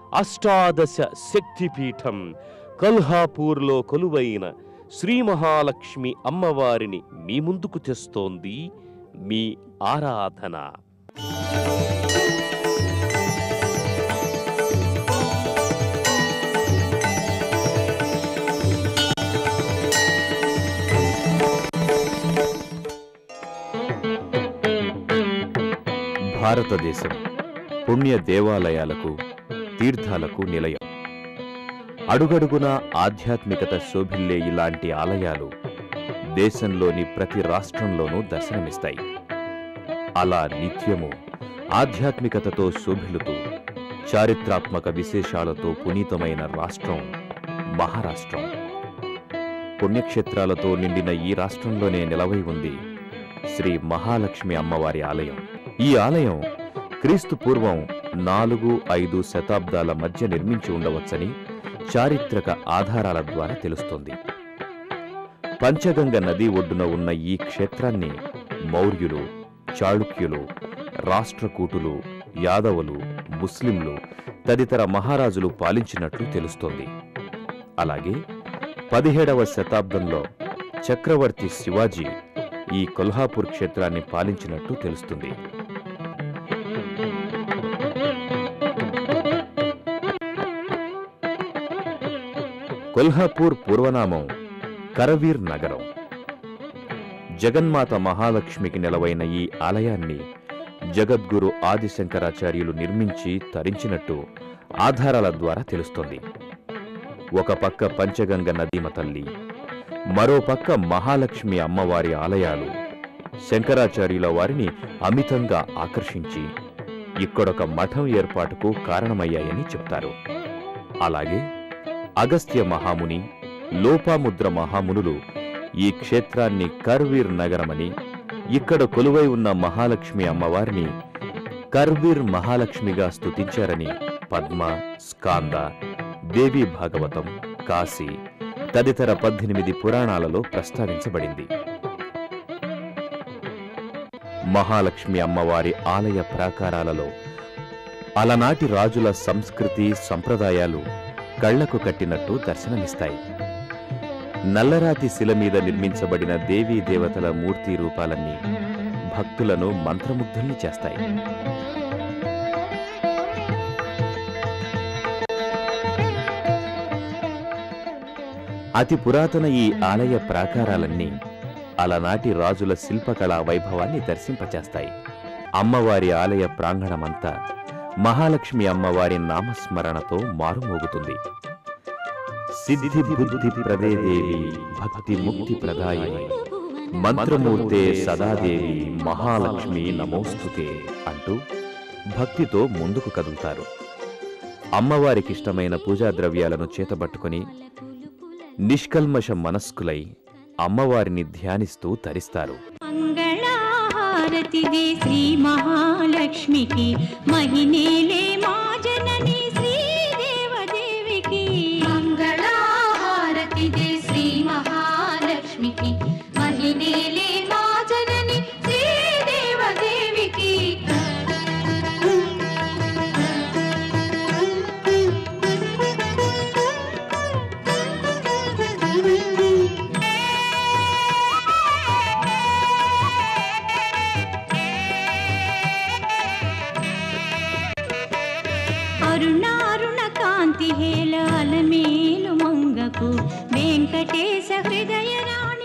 అష్టాదశ శక్తిపీఠం కొల్హాపూర్లో కొలువైన శ్రీ మహాలక్ష్మి అమ్మవారిని మీ ముందుకు తెస్తోంది మీ ఆరాధన. భారతదేశం పుణ్య దేవాలయాలకు, తీర్థాలకు నిలయం. అడుగడుగునా ఆధ్యాత్మికత శోభిల్లే ఇలాంటి ఆలయాలు దేశంలోని ప్రతి రాష్ట్రంలోనూ దర్శనమిస్తాయి. అలా నిత్యము ఆధ్యాత్మికతతో శోభిల్లుతూ చారిత్రాత్మక విశేషాలతో పునీతమైన రాష్ట్రం మహారాష్ట్రం. పుణ్యక్షేత్రాలతో నిండిన ఈ రాష్ట్రంలోనే నిలవై ఉంది శ్రీ మహాలక్ష్మి అమ్మవారి ఆలయం. ఈ ఆలయం క్రీస్తు పూర్వం 4-5 శతాబ్దాల మధ్య నిర్మించి ఉండవచ్చని చారిత్రక ఆధారాల ద్వారా తెలుస్తోంది. పంచగంగ నది ఒడ్డున ఉన్న ఈ క్షేత్రాన్ని మౌర్యులు, చాళుక్యులు, రాష్ట్రకూటులు, యాదవులు, ముస్లింలు తదితర మహారాజులు పాలించినట్లు తెలుస్తోంది. అలాగే 17వ శతాబ్దంలో చక్రవర్తి శివాజీ ఈ కొల్హాపూర్ క్షేత్రాన్ని పాలించినట్టు తెలుస్తుంది. కొల్హాపూర్ పూర్వనామం కరవీర్ నగరం. జగన్మాత మహాలక్ష్మికి నెలవైన ఈ ఆలయాన్ని జగద్గురు ఆదిశంకరాచార్యులు నిర్మించి తరించినట్టు ఆధారాల ద్వారా తెలుస్తోంది. ఒక పక్క పంచగంగ నదీమ తల్లి, మరో పక్క మహాలక్ష్మి అమ్మవారి ఆలయాలు శంకరాచార్యుల వారిని అమితంగా ఆకర్షించి ఇక్కడొక మఠం ఏర్పాటుకు కారణమయ్యాయని చెప్తారు. అలాగే అగస్త్య మహాముని, లోపాముద్ర మహామునులు ఈ క్షేత్రాన్ని కర్వీర్ నగరమని, ఇక్కడ కొలువై ఉన్న మహాలక్ష్మి అమ్మవారిని కర్వీర్ మహాలక్ష్మిగా స్తుతించారని పద్మ, స్కాంద, దేవీ భాగవతం, కాశీ తదితర 18 పురాణాలలో ప్రస్తావించబడింది. మహాలక్ష్మి అమ్మవారి ఆలయ ప్రాకారాలలో అలనాటి రాజుల సంస్కృతి, సంప్రదాయాలు కళ్లకు కట్టినట్టు దర్శనమిస్తాయి. నల్లరాతి శిల మీద నిర్మించబడిన దేవీ దేవతల మూర్తి రూపాలన్నీ భక్తులను మంత్రముగ్ధుల్ని చేస్తాయి. అతి పురాతన ఈ ఆలయ ప్రాకారాలన్నీ అలనాటి రాజుల శిల్పకళా వైభవాన్ని దర్శింపచేస్తాయి. అమ్మవారి ఆలయ ప్రాంగణమంతా మహాలక్ష్మి అమ్మవారి నామస్మరణతో మారుమోగుతుంది. సిద్ధి బుద్ధి ప్రదే దేవి భక్తి ముక్తి ప్రదాయిని మంత్రమూర్తే సదాదేవి మహాలక్ష్మి నమోస్తుతే అంటూ భక్తితో ముందుకు కదులుతారు. అమ్మవారికిష్టమైన పూజా ద్రవ్యాలను చేతబట్టుకుని నిష్కల్మష మనస్కులై అమ్మవారిని ధ్యానిస్తూ తరిస్తారు. మంగళహారతిదే శ్రీ మహాలక్ష్మికి, మహినేలే మా జనని శ్రీదేవదేవికి. మంగళహారతిదే శ్రీ మహాలక్ష్మికి, మహినేలే మా జనని శ్రీదేవదేవికి. అరుణారుణ కాంతి హేళ అలమేలు మంగకు వెంకటేశ హృదయ